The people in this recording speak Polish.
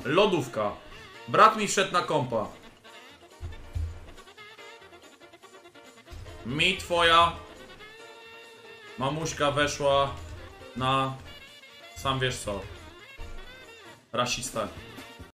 Lodówka. Brat mi wszedł na kompa. Mi twoja mamuśka weszła na... Sam wiesz co. Rasista.